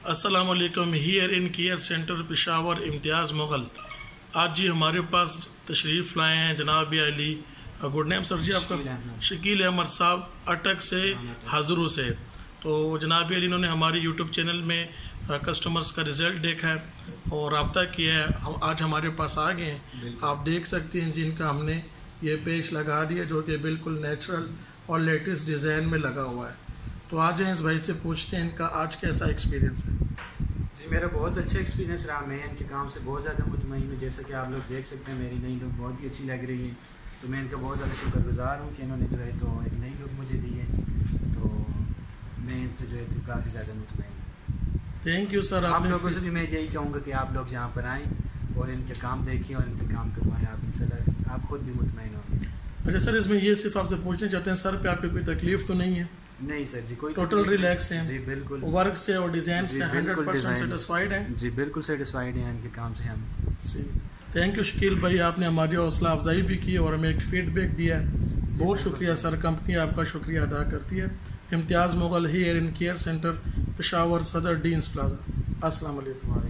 السلام علیکم. Hair in care centre Peshawar Imtiaz Mughal. آج جی ہمارے پاس تشریف لائے ہیں جناب علی گڈ نیم سر جی آپ کا شکیل احمد صاحب اٹک سے حضرو سے. تو جناب علی انہوں نے ہماری یوٹیوب چینل میں کسٹمرز کا رزلٹ دیکھا ہے اور رابطہ کیا ہے. آج ہمارے پاس آ گئے ہیں. آپ دیکھ سکتے ہیں جن کا ہم نے یہ پیچ لگا دیا جو کہ بالکل نیچرل اور لیٹسٹ ڈیزائن میں لگا ہوا ہے. تو آج اس بھائی سے پوچھتے ہیں ان کا آج کیسا ایکسپیرینس ہے. جی میرا بہت اچھا ایکسپیرینس رہا. میں ان کے کام سے بہت زیادہ مطمئن ہوں. جیسا کہ آپ لوگ دیکھ سکتے ہیں میری نئی لک بہت ہی اچھی لگ رہی ہے. تو میں ان کا بہت زیادہ شکر گزار ہوں کہ انہوں نے جو ہے تو ایک نئی لک مجھے دی ہے. تو میں ان سے جو ہے تو کافی زیادہ مطمئن ہوں. Thank you sir. آپ لوگوں سے بھی میں یہی کہوں گا کہ آپ لوگ یہاں پر آئیں اور ان کے کام دیکھیں اور ان سے کام کروائیں. آپ ان سے آپ خود بھی مطمئن ہوں گے. اچھا سر, اس میں یہ صرف آپ سے پوچھنا چاہتے ہیں سر پہ آپ کو کوئی تکلیف تو نہیں ہے؟ نہیں سر جی, کوئی ٹوٹل ریلیکس ہیں. جی بالکل. ورک سے اور ڈیزائن سے 100% سیٹسفائیڈ ہیں. جی بالکل سیٹسفائیڈ ہیں ان کے کام سے ہم. تھینک یو شکیل بھائی, آپ نے ہماری حوصلہ افزائی بھی کی اور ہمیں ایک فیڈ بیک دیا ہے. بہت شکریہ سر. کمپنی آپ کا شکریہ ادا کرتی ہے. Imtiaz Mughal hair in care centre Peshawar Saddar Deans plaza. السلام علیکم.